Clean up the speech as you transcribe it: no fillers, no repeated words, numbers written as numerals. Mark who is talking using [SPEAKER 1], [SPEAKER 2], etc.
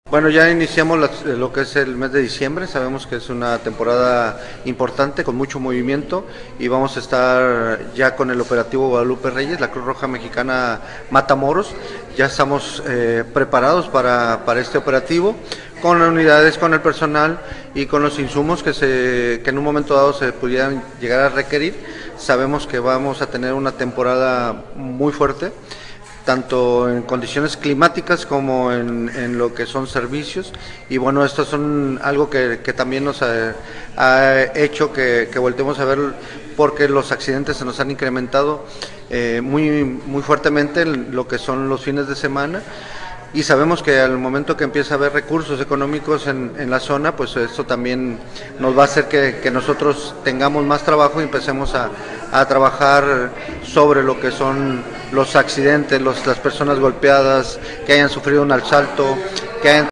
[SPEAKER 1] Bueno, ya iniciamos lo que es el mes de diciembre, sabemos que es una temporada importante con mucho movimiento y vamos a estar ya con el operativo Guadalupe Reyes, la Cruz Roja Mexicana Matamoros. Ya estamos preparados para este operativo con las unidades, con el personal y con los insumos que en un momento dado se pudieran llegar a requerir. Sabemos que vamos a tener una temporada muy fuerte, tanto en condiciones climáticas como en lo que son servicios, y bueno, estos son algo que también nos ha hecho que volteemos a ver, porque los accidentes se nos han incrementado muy fuertemente en lo que son los fines de semana, y sabemos que al momento que empieza a haber recursos económicos en la zona, pues esto también nos va a hacer que nosotros tengamos más trabajo y empecemos a trabajar sobre lo que son los accidentes, las personas golpeadas, que hayan sufrido un asalto, que hayan